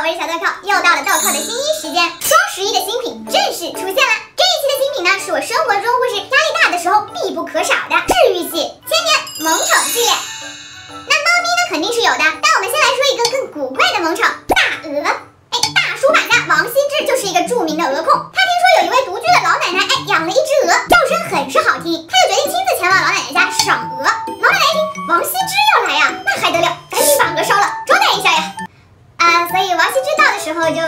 我是小豆蔻，又到了豆蔻的新衣时间，双11的新品正式出现了。这一期的新品呢，是我生活中或是压力大的时候必不可少的治愈系千年萌宠系列。那猫咪呢肯定是有的，但我们先来说一个更古怪的萌宠——大鹅。大书法家王羲之就是一个著名的鹅控，他听说有一位独居的老奶奶，养了一只鹅，叫声很是好听，他就决定亲自前往老奶奶家赏鹅。老奶奶一听王羲之要来呀，那还得了，赶紧把鹅烧了，招待一下呀。所以王羲之到的时候就，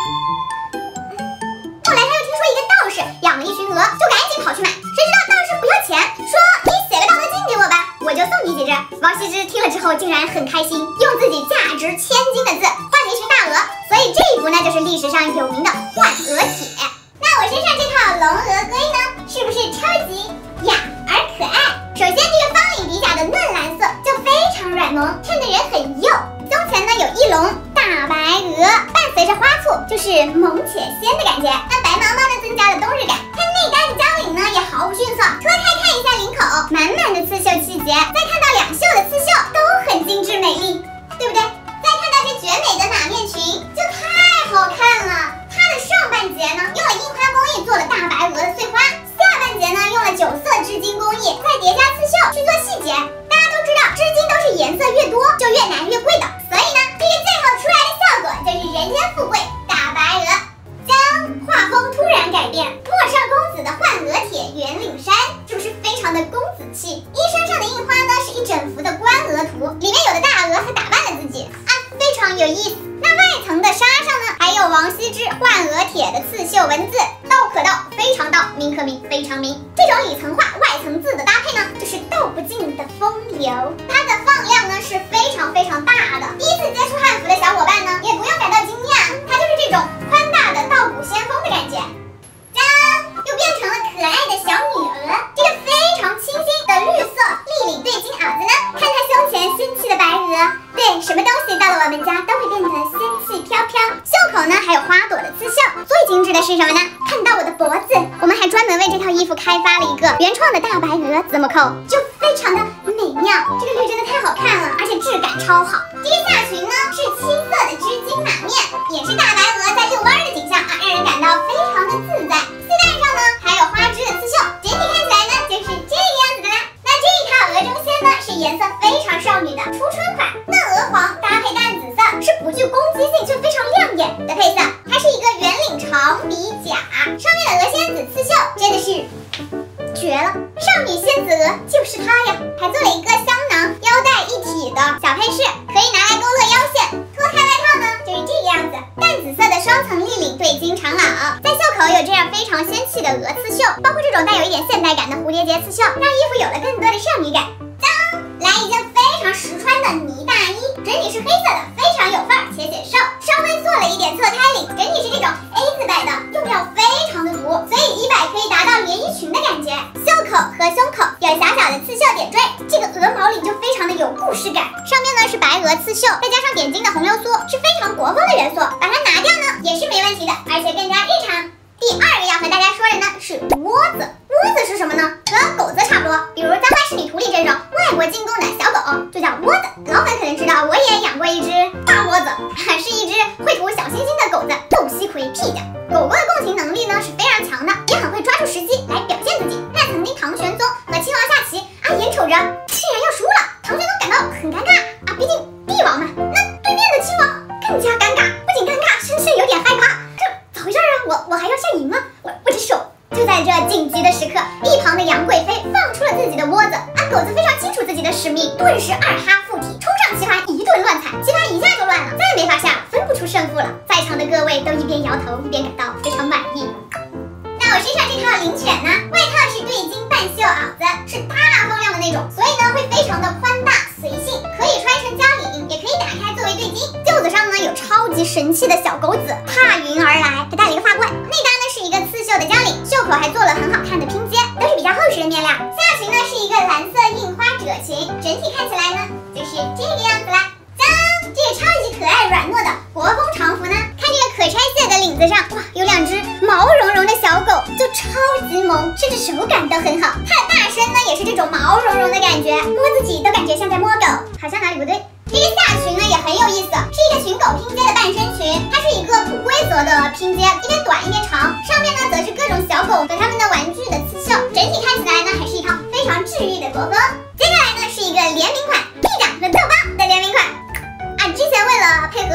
后来他又听说一个道士养了一群鹅，就赶紧跑去买，谁知道道士不要钱，说你写个道德经给我吧，我就送你几只。王羲之听了之后竟然很开心，用自己价值1000金的字换了一群大鹅，所以这一幅呢就是历史上有名的换鹅帖。那我身上这套龙鹅龟呢，是不是超级雅而可爱？首先这个方领底甲的嫩蓝色就非常软萌，衬得人很幼。胸前呢有一笼大白鹅，伴随着花簇，就是萌且鲜的感觉。那白毛毛呢增加了冬日感，它内搭的交领呢也毫不逊色，脱开看一下领口，满满的刺绣气节，再看到两袖的刺绣都很精致美丽，对不对？再看到这绝美的马面裙，就太好看了。它的上半截呢用了印花工艺做了大白鹅的碎花，下半截呢用了9色织金工艺，再叠加刺绣去做细节。大家都知道织金都是颜色越多就越难越贵的，所以呢这个最后出来的效果就是人间富贵大白鹅。将画风突然改变，陌上公子的换鹅帖圆领衫，是不是非常的公子气？衣衫上的印花呢是一整幅的官鹅图，里面有的大鹅还打扮了自己非常有意思。那外层的纱上呢还有王羲之换鹅帖的刺绣文字，道可道，非常道，名可名，非常名。这种里层画外层字的搭配呢，就是道不尽的风流。它的放量呢是非常非常大的，第一次接触汉服的小伙伴呢也不用感到惊讶，它就是这种宽大的道骨先锋的感觉。又变成了可爱的小女鹅，这个非常清新的绿色立领对襟袄子呢，看它胸前仙气的白鹅，对，什么东西到了我们家都会变得仙气飘飘。袖口呢还有花朵的刺绣，最精致的是什么呢？看到我的脖子，我们还专门为这套衣服开发了一个原创的大白鹅字母扣，就非常的美妙。这个绿真的太好看了，而且质感超好。这个下裙呢是7色的织金马面，也是大白鹅在遛弯的景象让人感到非常的自在。丝带上呢还有花枝的刺绣，整体看起来呢就是这个样子的啦。那这一套鹅中仙呢是颜色非常少女的初春款，嫩鹅黄搭配淡紫色，是不具攻击性却非常亮眼的配色。它是一个圆领长鼻甲，上面的鹅仙子刺绣真的是绝了，少女仙子鹅就是它呀！还做了一个香囊腰带一体的小配饰，可以拿来勾勒腰线。脱开外套呢就是这个样子，淡紫色的双层立领对襟长袄，在袖口有这样非常仙气的鹅刺绣，包括这种带有一点现代感的蝴蝶结刺绣，让衣服有了更多的少女感。来一件非常实穿的呢大衣，整体是黑色的，非常有范儿且显瘦，稍微做了一点侧开领，整体是这种 A 字摆的，用料非常的足，所以一摆可以达到连衣裙的感觉。袖口和胸口有小小的刺绣点缀，这个鹅毛领就非常的有故事感。上面呢是白鹅刺绣，再加上点睛的红流苏，是非常国风的元素，把它拿掉呢也是没问题的，而且更加日常。第二个要和大家说的呢是窝子。窝子是什么呢？和狗子差不多，比如在《花式女图》里这种外国进贡的小狗就叫窝子。老粉可能知道，我也养过一只大窝子，是一只会吐小星星的狗子，斗西葵屁的。狗狗的共情能力呢是非常强的，也很会抓住时机来表现自己。但曾经唐玄宗和亲王下棋眼瞅着竟然要输了，唐玄宗感到很尴尬毕竟帝王嘛。那对面的亲王更加尴尬，不仅尴尬，甚至有点害怕。这咋回事我还要下赢吗？我这手。就在这紧急的时刻，一旁的杨贵妃放出了自己的窝子，狗子非常清楚自己的使命，顿时2哈附体，冲上棋盘一顿乱踩，棋盘一下就乱了，再也没法下，分不出胜负了。在场的各位都一边摇头一边感到非常满意。那我身上这套领犬呢，外套是对襟半袖袄子，是大风量的那种，所以呢会非常的宽大随性，可以穿成交领，也可以打开作为对襟。袖子上呢有超级神气的小狗子踏云而来，还带了一个发冠。内搭呢是一个刺绣的交领，袖口还做了很好看的拼接，都是比较厚实的面料。下裙呢是一个蓝色印花褶裙，整体看起来呢就是这个样子啦。这个超级可爱软糯的国风常服呢，看这个可拆卸的领子上，哇，有2只毛茸茸的小狗，就超级萌，甚至手感都很好。它的大身呢也是这种毛茸茸的感觉，摸自己都感觉像在摸狗，好像哪里不对。这个下裙呢也很有意思，是一个裙狗拼接的半身裙，它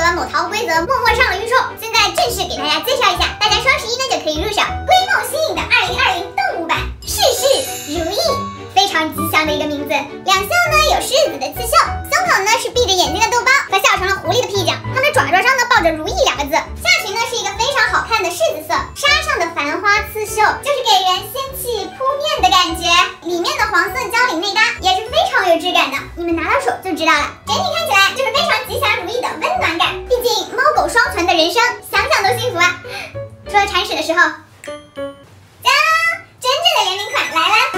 和某淘规则默默上了预售，现在正式给大家介绍一下，大家双11呢就可以入手龟梦新颖的2020动物版事事如意，非常吉祥的一个名字。两袖呢有狮子的刺绣，胸口呢是闭着眼睛的豆包和笑成了狐狸的屁股，它们爪爪上呢抱着如意2个字。下裙呢是一个非常好看的柿子色，纱上的繁花刺绣就是给人仙气扑面的感觉。里面的黄色交领内搭也是非常有质感的，你们拿到手就知道了。整体看起来就是非常吉祥如意的温暖感。毕竟猫狗双存的人生，想想都幸福啊。除了铲屎的时候，真正的联名款来了。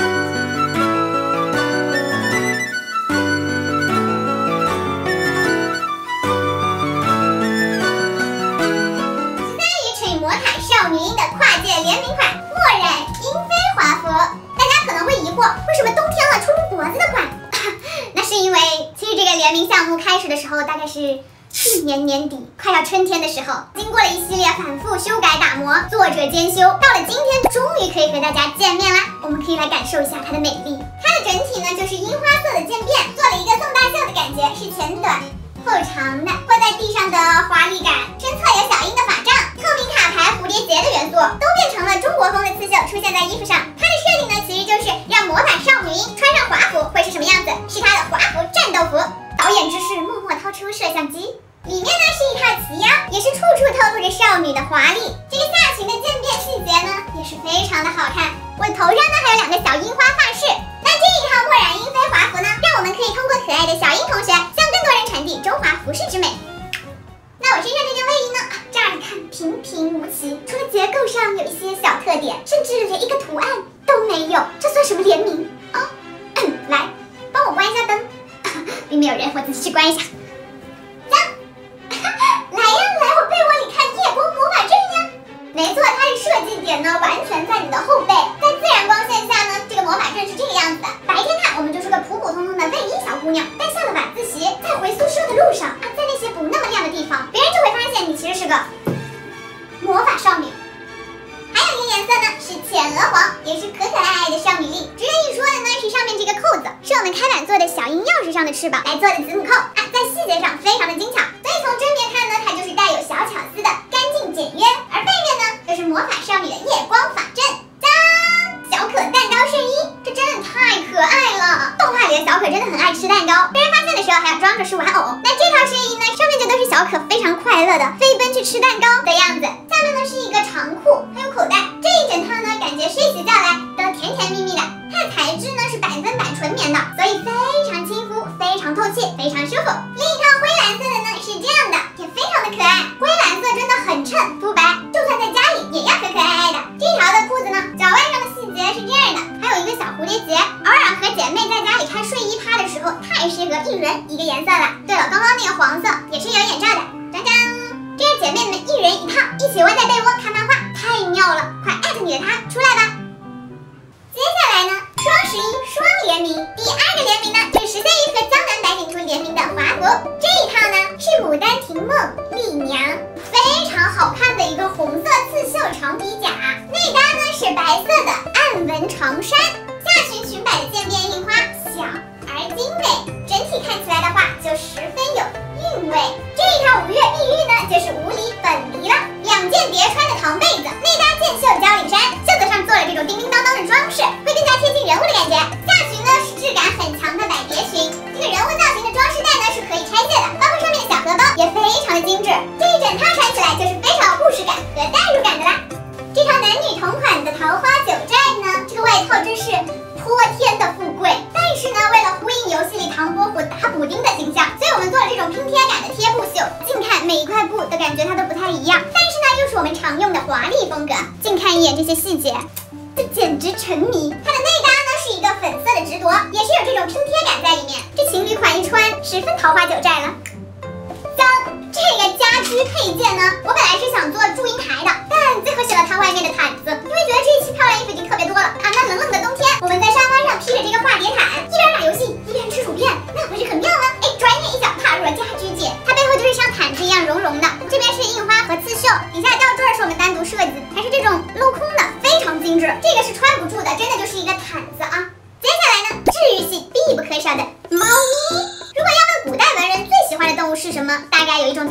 魔毯少女樱的跨界联名款墨染英菲华服，大家可能会疑惑，为什么冬天了出露脖子的款？那是因为其实这个联名项目开始的时候大概是去年年底，快要春天的时候，经过了一系列反复修改打磨，作者兼修，到了今天终于可以和大家见面啦。我们可以来感受一下它的美丽。它的整体呢就是樱花色的渐变，做了一个送大袖的感觉，是前短后长的，挂在地上的华丽感，身侧有小樱的法杖，透明卡牌蝴蝶结的元素都变成了中国风的刺绣，出现在衣服上。它的设定呢其实就是让魔法少女樱穿上华服会是什么样子，是它的华服战斗服。导演之士默默掏出摄像机，里面呢是一套齐腰，也是处处透露着少女的华丽。这个下裙的渐变细节呢也是非常的好看。我头上呢还有2个小樱花发饰。那这一套墨染樱菲华服呢，让我们可以通过可爱的小樱同学向更多人传递中华服饰之美。那我身上这件卫衣呢，乍一看平平无奇，除了结构上有一些小特点，甚至连一个图案都没有，这算什么联名啊？来，帮我关一下灯，并没有人，我自己去关一下。来呀，来我被窝里看夜光魔法阵呀！没错，它的设计点呢完全在你的后背，在自然光线下呢，这个魔法阵是这个样子的。白天看我们就是个普普通通的卫衣小姑娘，但下了晚自习，在回宿舍的路上啊，在那些不那么亮的地方，别人就会发现你其实是个魔法少女。还有一个颜色呢是浅鹅黄，也是可可爱爱的少女丽。值得一说的呢是上面这个扣子，是我们开板做的小樱钥匙上的翅膀来做的子母扣啊，在细节上非常的精巧。所以从正面看呢，它就是带有小巧思的干净简约，而背面呢就是魔法少女的夜光法阵。小可蛋糕圣衣，这真的太可爱了。动画里的小可真的很爱吃蛋糕，被人发现的时候还要装着是玩偶。那这套圣衣呢，上面就都是小可非常快乐的飞奔去吃蛋糕的样子。下面呢是一个长裤，还有口袋。这一整套呢，感觉睡起觉来都甜甜蜜蜜的。它的材质呢是100%纯棉的，所以非常亲肤，非常透气，非常舒服。另一套灰蓝色的呢是这样的，也非常的可爱。灰蓝色真的很衬肤白，就算在家里也要可可爱爱的。这条的裤子呢，脚腕上的细节是这样的，还有一个小蝴蝶结，偶尔和姐妹在家里穿睡衣趴的时候，太适合一人一个颜色了。对了，刚刚那个黄色也是有眼罩的，张张，这样姐妹们一人一套，一起窝在被窝看漫画，太妙了！快艾特你的他出来吧。接下来呢，双11双联名，第2个联名呢就是13一和江南百景图联名的华服。这一套呢是牡丹亭梦丽娘，非常好看的一个红色刺绣长皮甲，内搭呢是白色的暗纹长衫，下裙裙摆的渐变印花小而精美，整体看起来的话就十分有韵味。这一套5月碧玉呢就是无离本离了，2件叠穿的糖被子，内搭箭袖交领衫，袖子上做了这种叮叮当当的装饰，会更加贴近人物的感觉。下裙呢是质感很强的百蝶裙，这个人物造型的装饰带呢是可以拆卸的，包括上面的小荷包也非常的精致。这一整套穿起来就是非常有故事感和代入感的啦。这套男女同款的桃花九寨呢，这个外套真是泼天的富贵，但是呢，为了呼应游戏里唐伯虎打补丁的形象，所以我们做了这种拼贴感的贴布袖，近看每一块布的感觉它都不太一样，但是呢，又是我们常用的华丽风格。近看一眼这些细节，这简直沉迷。它的内搭呢是一个粉色的直铎，也是有这种拼贴感在里面，这情侣款一穿，十分桃花九寨了。这个家居配件呢，我本来是想做祝英台的，但最后选了它外面的毯子，因为觉得这一期漂亮衣服已经特别多了啊。那冷冷的冬天，我们在沙发上披着这个化蝶毯，一边打游戏一边吃薯片，那不是很妙吗？哎，转眼一脚踏入了家居界，它背后就是像毯子一样绒绒的，这边是印花和刺绣，底下吊坠是我们单独设计，还是这种镂空的，非常精致。这个是穿不住的，真的就是一个毯子啊。接下来呢，治愈系必不可少的猫咪。如果要问古代文人最喜欢的动物是什么，大概有一种答案就是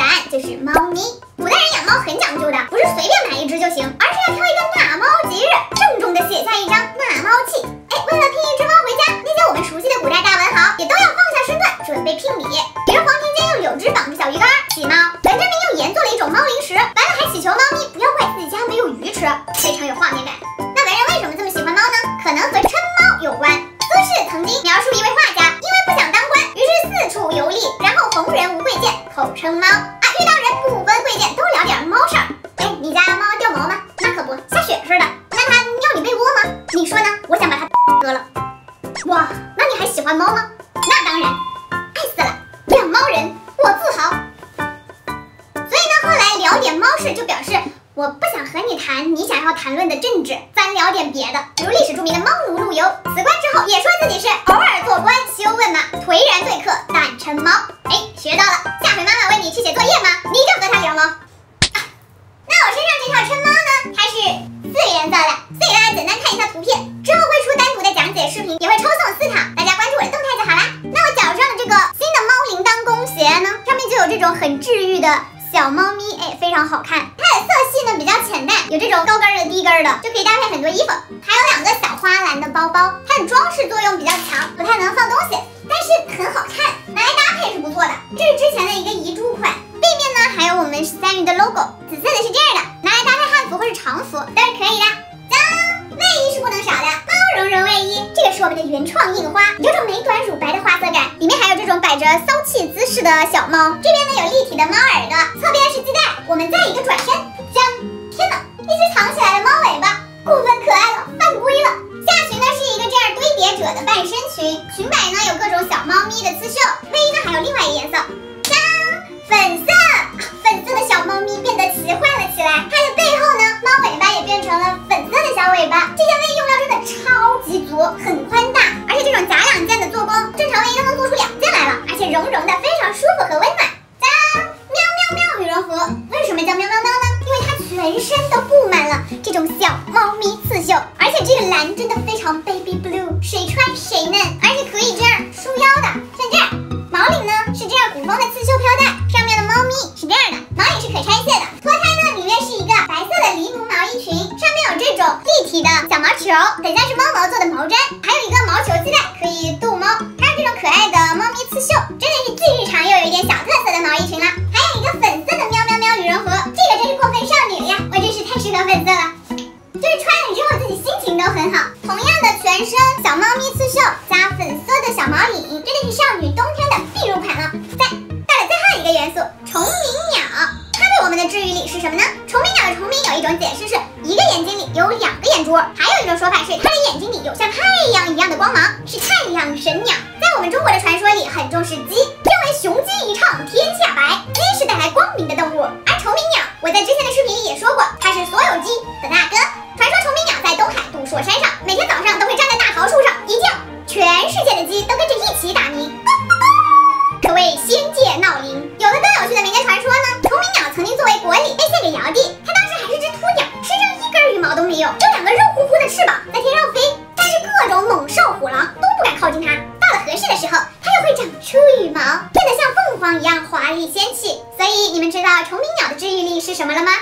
就是猫咪。古代人养猫很讲究的，不是随便买一只就行，而是要挑一个纳猫吉日，郑重的写下一张纳猫契。为了聘一只猫回家，那些我们熟悉的古代大文豪也都要放下身段，准备聘礼。比如黄庭坚用柳枝绑着小鱼干洗猫，文征明用盐做了一种猫零食，完了还祈求猫咪不要怪自己家没有鱼吃，非常有画面感。那文人为什么这么喜欢猫呢？可能和称猫有关。苏轼曾经描述一位画家，因为不想当官，于是四处游历，然后逢人无贵贱，口称猫。遇到人不分贵贱，都聊点猫事儿。你家猫掉毛吗？那可不，下雪似的。那它尿你被窝吗？你说呢？我想把它割了。哇，那你还喜欢猫吗？那当然，爱死了，养猫人，我自豪。所以呢，后来聊点猫事就表示我不想和你谈你想要谈论的政治，咱聊点别的。比如历史著名的猫奴陆游，辞官之后也说自己是偶尔做官，休问马，颓然对客，但称猫。学到了，下回妈妈问你去写作业吗？你就和他聊猫。那我身上这套称猫呢，它是4颜色的，所以大家简单看一下图片，之后会出单独的讲解视频，也会抽送4套，大家关注我的动态就好啦。那我脚上的这个新的猫铃铛弓鞋呢，上面就有这种很治愈的小猫咪，非常好看。它的色系呢比较浅淡，有这种高跟的、低跟的，就可以搭配很多衣服。还有2个小花篮的包包，它的装饰作用比较强，不太能放东西，但是很好看，拿来搭配是不错的。这是之前的一个遗珠款，背面呢还有我们13鱼的 logo， 紫色的是这样的，拿来搭配汉服或者常服都是可以的。卫衣是不能少的，猫绒绒卫衣，这个是我们的原创印花，有种美短乳白的花色感，里面还有这种摆着骚气姿势的小猫，这边呢有立体的猫耳朵，侧边是系带，我们再一个转身，天哪，一只藏起来的猫尾巴，过分可爱了，犯规了。下裙呢是一个这样堆叠者的半身裙，裙摆呢有各种小猫咪的刺绣，卫衣呢还有另外一个颜色，粉色，粉色的小猫咪变得奇幻了起来，它的背后呢，猫尾巴也变成了粉色的小尾巴，这件卫衣用料真的超级足，很宽大，而且这种假2件的做工，正常卫衣都能做出2件来了，而且绒绒的，非常舒服和温暖。喵喵喵羽绒服，为什么叫喵喵喵呢？因为它全身都布满了这种小猫咪刺绣，而且这个蓝真的非常 baby blue， 谁穿谁嫩，而且可以这样束腰的，像这样。毛领呢是这样古风的刺绣飘带，上面的猫咪是这样的，毛领是可拆卸的。脱胎呢里面是一个白色的狸奴毛衣裙，上面有这种立体的小毛球，很像是猫毛做的毛毡，还有一个毛球系带可以逗猫，还有这种可爱的猫咪刺绣，真的是既日常又有一点小特色的毛衣裙啦。还有一个粉色的喵喵喵羽绒服，这个真是过分少女了呀，我真是太适合粉色了，就是穿了之后自己心情都很好。同样的全身小猫咪刺绣加粉色的小毛领，真的是少女冬天的必入款了。到了最后一个元素，虫鸣鸟，它对我们的治愈力是什么呢？虫鸣鸟的虫鸣有一种解释是一个眼睛里有2个眼珠，还有一种说法是它的眼睛里有像太阳一样的光芒，是太阳神鸟。在我们中国的传说里很重视鸡，认为雄鸡一唱天下白，鸡是带来光明的动物。而虫鸣鸟，我在之前的视频里也说过，它是所有鸡的大哥。传说虫鸣鸟在东海杜朔山上，每天早上都会站在大桃树上一叫，全世界的鸡都跟着一起打鸣，可谓仙界闹铃。有个更有趣的民间传说呢，虫鸣鸟曾经作为国礼被献给尧帝，它当时还是只秃鸟，身上1根羽毛都没有，就2个肉乎乎的翅膀在天上飞，但是各种猛兽虎狼都不敢靠近它。到了合适的时候，它又会长出羽毛，变得像凤凰一样华丽仙气。所以你们知道虫鸣鸟的治愈力是什么了吗？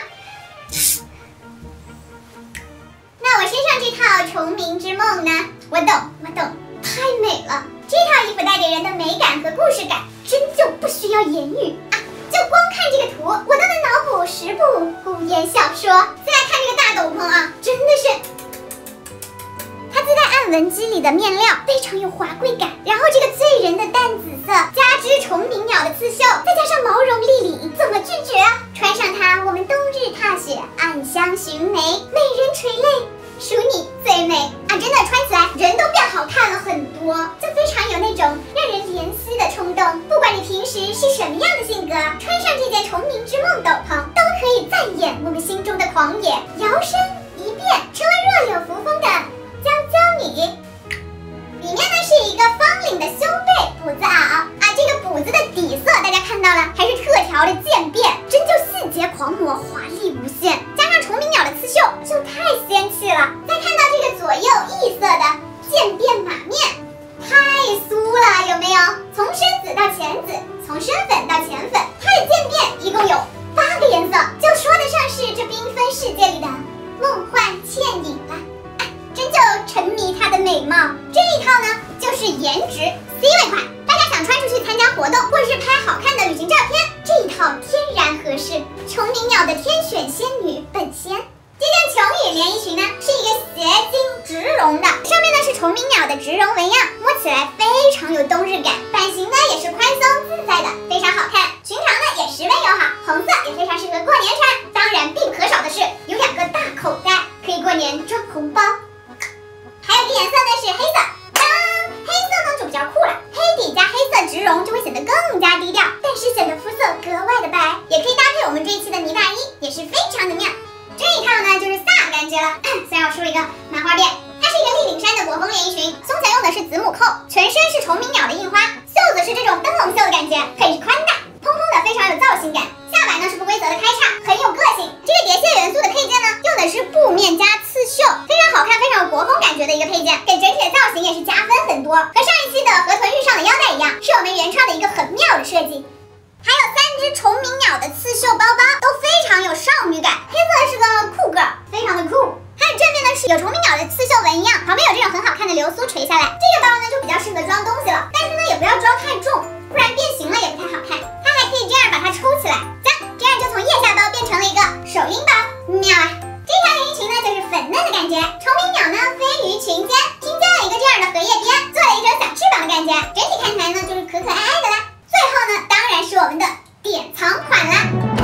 那我身上这套虫鸣之梦呢？我懂，太美了。这套衣服带给人的美感和故事感，真就不需要言语啊！就光看这个图，我都能脑补10部古言小说。再来看这个大斗篷啊，真的是，它自带暗纹肌理的面料，非常有华贵感。然后这个醉人的淡紫色，加之虫鸣鸟的刺绣，再加上毛绒立领，怎么拒绝啊？穿上它，我们冬日踏雪，暗香寻梅，美人垂泪，属你最美啊！真的穿起来人都变好看了很多，就非常有那种让人怜惜的冲动。不管你平时是什么样的性格，穿上这件虫鸣之梦斗篷，都可以赞演我们心中的狂野，摇身一变成了若有扶风的娇娇女。里面呢是一个方领的胸背补子袄啊，这个补子的底色大家看到了，还是特调的渐变，真就细节狂魔，华丽无限。加上虫鸣鸟的刺绣，就太仙气了。再看到这个左右异色的渐变马面，太酥了，有没有？从深紫到浅紫，从深粉到浅粉，它的渐变一共有虫鸣鸟的天选仙女本仙。这件琼羽连衣裙呢，是一个斜襟植绒的，上面呢是虫鸣鸟的植绒纹样，摸起来非常有冬日感，版型呢也是宽松自在的，非常好看。裙长呢也十分友好，红色也非常适合过年穿。当然必不可少的是有2个大口袋，可以过年装红包。还有一个颜色呢是黑色，当黑色呢就比较酷了，黑底加黑色植绒就会显得更加低调，但是显得肤色格外的白，也可以搭配我们这一期的呢大衣，也是非常的妙。这一套呢就是飒感觉了，虽然我梳了一个麻花辫，它是一个立领衫的裹风连衣裙，胸前用的是子母扣，全身是虫鸣鸟的印花，袖子是这种灯笼袖的感觉，很是宽大，蓬蓬的，非常有造型感。下摆呢是不规则的开叉，很有个性。这个叠蟹元素的配件呢，用的是布面加刺绣，非常好看，非常有国风感觉的一个配件，给整体的造型也是加分很多。和上一期的河豚遇上的腰带一样，是我们原创的一个很妙的设计。还有3只虫鸣鸟的刺绣包包，都非常有少女感。黑色是个酷 girl， 非常的酷。还有正面呢是有虫鸣鸟的刺绣纹一样，旁边有这种很好看的流苏垂下来。这个包呢就比较适合装东西了，但是呢也不要装太重，不然变形了也不太好看。它还可以这样把它抽起来，这样就从腋下包变成了一个手拎包，妙啊！这条连衣裙呢就是粉嫩的感觉，虫鸣鸟呢飞于裙间，拼接了一个这样的荷叶边，做了一种小翅膀的感觉，整体看起来呢就是可爱的啦。最后呢，当然是我们的典藏款啦。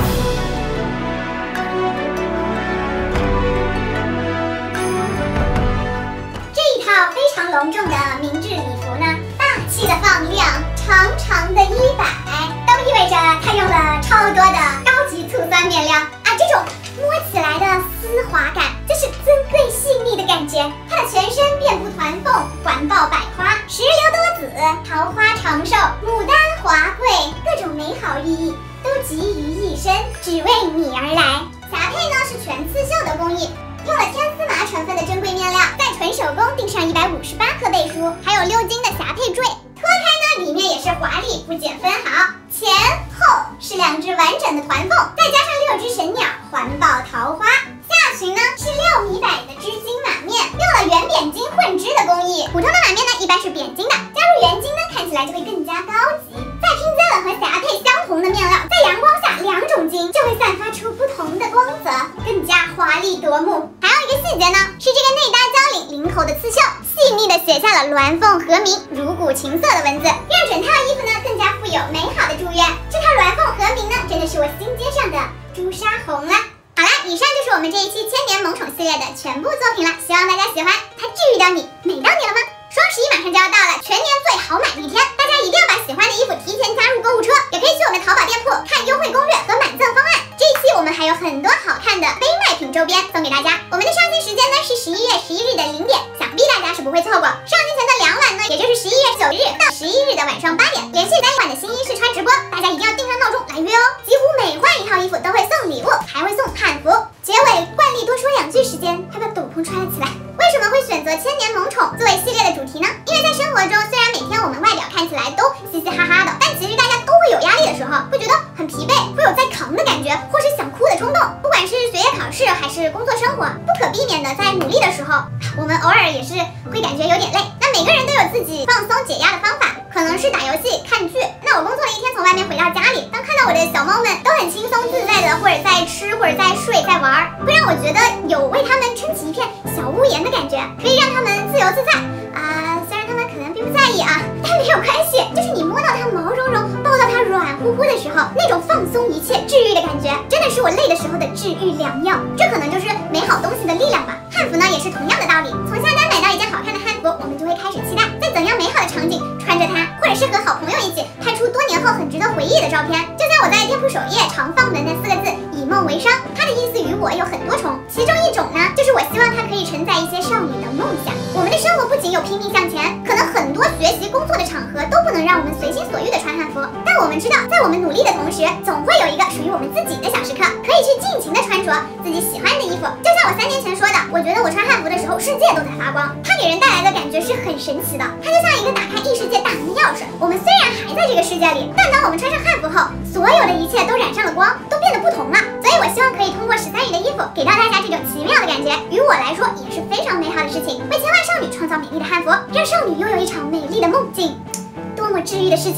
这一套非常隆重的明制礼服呢，大气的放量，长长的衣摆，都意味着它用了超多的高级醋酸面料啊，这种摸起来的丝滑感，就是尊贵细腻的感觉。它的全身遍布团凤，环抱百花，石榴多子，桃花长寿，牡丹华贵，各种美好寓意都集于一身，只为你而来。霞帔呢是全刺绣的工艺，用了天丝麻成分的珍贵面料，在纯手工钉上158颗背书，还有6斤的霞帔坠。脱开呢，里面也是华丽不减分毫，前后是2只完整的团凤，再加上6只神鸟环抱桃花。下裙呢是6米摆的织金马面，用了圆扁金混织的工艺。普通的马面呢一般是扁金的，加入圆金呢看起来就会更加高级。再拼接了和霞帔相同的面料，在阳光下2种金就会散发出不同的光泽，更加华丽夺目。还有一个细节呢，是这个内搭交领领口的刺绣，细腻的写下了鸾凤和鸣、如鼓琴瑟的文字，让整套衣服呢更加富有美好的祝愿。这套鸾凤和鸣呢，真的是我心尖上的朱砂红了。好啦，以上就是我们这一期千年萌宠系列的全部作品了，希望大家喜欢。它治愈到你，美到你了吗？双11马上就要到了，全年最好买的一天，大家一定要把喜欢的衣服提前加入购物车，也可以去我们淘宝店铺看优惠攻略和满赠方案。这一期我们还有很多好看的非卖品周边送给大家，我们的上线时间呢是11月11日的0点，想必大家是不会错过。上线前的2晚呢，也就是11月9日到11日的晚上8点，连续3晚的新衣试穿直播，大家一定要定上闹钟来约哦。几乎每换一套衣服都会送礼物，还会送汉服。结尾惯例多说2句时间，他把斗篷穿了起来。为什么会选择千年萌宠作为系列的主题呢？因为在生活中，虽然每天我们外表看起来都嘻嘻哈哈的，但其实大家都会有压力的时候，会觉得很疲惫，会有在扛的感觉，或是想哭的冲动。不管是学业考试还是工作生活，不可避免的在努力的时候，我们偶尔也是会感觉有点累。那每个人都有自己放松解压的方法，可能是打游戏、看剧。那我工作了一天，从外面回到家里，当看到我的小猫们都很轻松自在的，或者在吃，或者在睡，在玩，会让我觉得有为他们撑起一片小屋檐的感觉，可以让他们自由自在啊。虽然他们可能并不在意啊，但没有关系，就是你摸到它毛茸茸，抱到它软乎乎的时候，那种放松一切、治愈的感觉，真的是我累的时候的治愈良药。这可能就是美好东西的力量吧。汉服呢也是同样的道理，从下单买到一件好看的汉服，我们就会开始期待在怎样美好的场景穿着它，或者是和好朋友一起拍出多年后很值得回忆的照片。就像我在店铺首页常放的那4个字“以梦为商”，它的意思与我有很多重，其中一种呢，就是我希望它可以承载一些少女的梦想。我们的生活不仅有拼命向前，可能很多学习工作的场合都不能让我们随心所欲的穿汉服，但我们知道，在我们努力的同时，总会有一个属于我们自己的小时刻，可以去尽情的穿着自己喜欢的衣服。就像我3年前说的，我觉得我穿汉服的时候，世界都在发光，它给人带来的感觉是很神奇的，它就像一个打开异世界大门的钥匙。我们虽然还在这个世界里，但当我们穿上汉服后，所有的一切都染上了光，都变得不同了。所以我希望可以通过13羽的衣服，给到大家这种奇妙的感觉，于我来说也是非常美好的事情。为千万少女创造美丽的汉服，让少女拥有一场美丽的梦境，多么治愈的事情啊！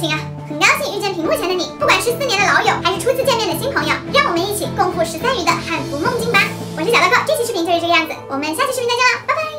很高兴遇见屏幕前的你，不管是4年的老友，还是初次见面的新朋友，让我们一起共赴13余的汉服梦境吧。我是小乐哥，这期视频就是这个样子，我们下期视频再见了，拜拜。